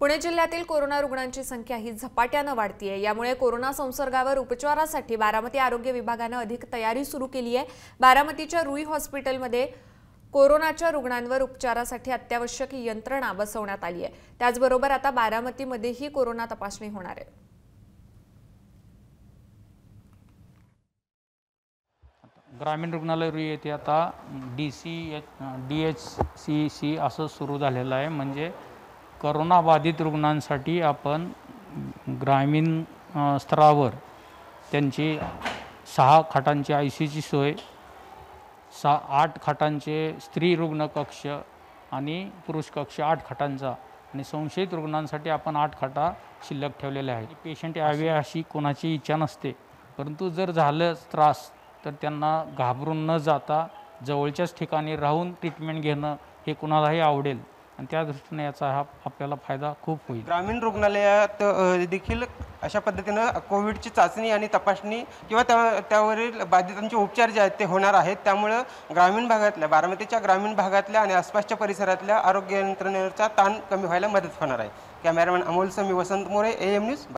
पुणे जिल्ह्यातील कोरोना रुग्णांची संख्या ही झपाट्याने वाढतीये। यामुळे कोरोना संसर्गावर उपचारासाठी बारामती आरोग्य विभागाने अधिक तयारी सुरू केली आहे। बारामतीच्या रुई हॉस्पिटलमध्ये कोरोनाच्या रुग्णांवर उपचारासाठी अत्यावश्यक यंत्रणा बसवण्यात आली आहे। त्याचबरोबर आता बारामतीमध्येही कोरोना तपासणी होणार आहे। ग्रामीण रुग्णालय रुई येथे आता DHCC असं सुरू झालेलं आहे। म्हणजे कोरोना बाधित रुग्णांसाठी आपण ग्रामीण स्तरावर त्यांची 6 खाटांची ICUची सोय, 8 खाटांचे स्त्री रुग्ण कक्ष आणि पुरुष कक्ष 8 खाटांचा आणि संशयित रुग्णांसाठी आपण 8 खाटा शिल्लक ठेवलेल्या आहेत। पेशंट यावे अशी कोणाची इच्छा नसते, परंतु जर झालं त्रास तर त्यांना घाबरून न जाता जवळच्याच ठिकाणी राहून ट्रीटमेंट घेणं हे कुणालाही आवडेल आणि त्या दृष्टीने याचा आपल्याला फायदा खूप होईल। ग्रामीण रुग्णालयात देखील अशा पद्धतीनं कोविडची चाचणी आणि तपासणी किंवा त्यावरील बाधितांचे उपचार जे आहेत ते होणार आहेत। त्यामुळे ग्रामीण भागातल्या बारामतीच्या ग्रामीण भागातल्या आणि आसपासच्या परिसरातल्या आरोग्य यंत्रणेवरचा ताण कमी व्हायला मदत होणार आहे। कॅमेरामॅन अमोल समी, वसंत मोरे, AM न्यूज।